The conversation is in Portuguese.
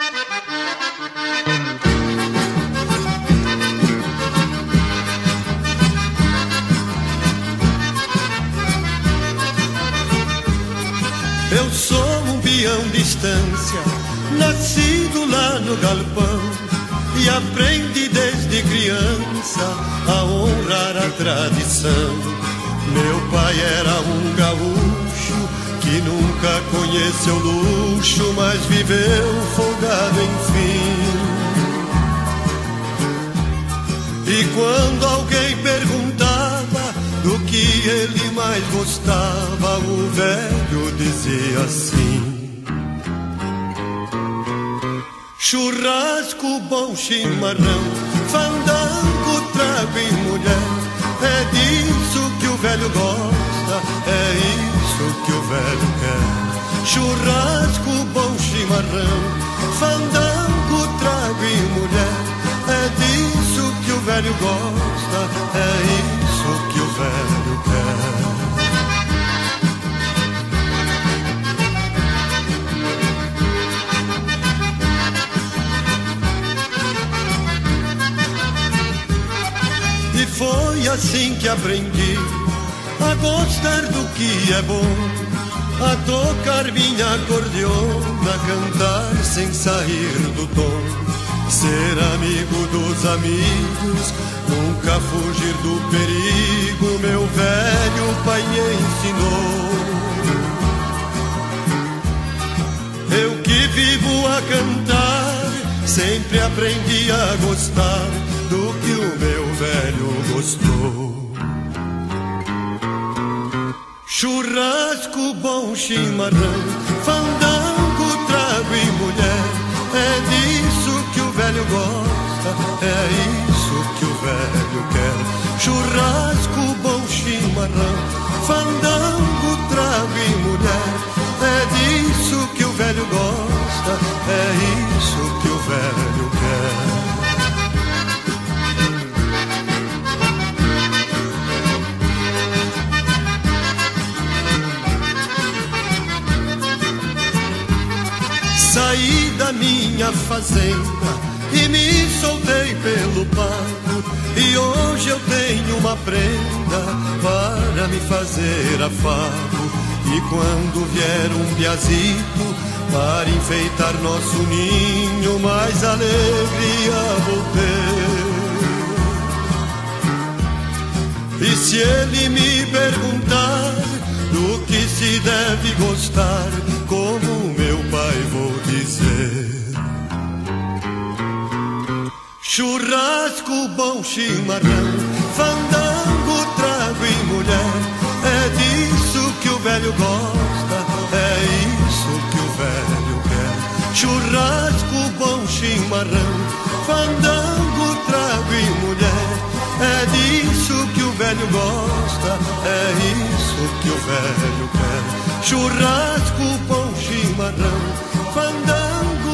Eu sou um peão de estância, nascido lá no galpão, e aprendi desde criança a honrar a tradição. Meu pai era um gaúcho que nunca conheceu luxo, mas viveu folgado enfim. E quando alguém perguntava do que ele mais gostava, o velho dizia assim: churrasco, bom chimarrão, fandango, trago e mulher. É disso que o velho gosta, é isso que o velho quer. Churrasco, bom chimarrão, fandango, trago e mulher. É disso que o velho gosta, é isso que o velho quer. E foi assim que aprendi a gostar do que é bom, a tocar minha acordeona, cantar sem sair do tom. Ser amigo dos amigos, nunca fugir do perigo, meu velho pai me ensinou. Eu que vivo a cantar, sempre aprendi a gostar do que o meu velho gostou. Churrasco, bom chimarrão, fandango, trago e mulher. É disso que o velho gosta, é isso que o velho quer. Churrasco, bom chimarrão, fandango, trago e mulher. É disso que o velho gosta, é isso que o velho quer. Saí da minha fazenda e me soltei pelo pago, e hoje eu tenho uma prenda para me fazer afago. E quando vier um piazito para enfeitar nosso ninho, mais alegria vou ter. E se ele me perguntar do que se deve gostar, como meu pai vou dizer: churrasco, bom chimarrão, fandango, trago e mulher. É disso que o velho gosta, é isso que o velho quer. Churrasco, bom chimarrão, fandango, trago e mulher. É disso que o velho gosta, é isso que o velho quer. Churrasco, bom chimarrão, fandango,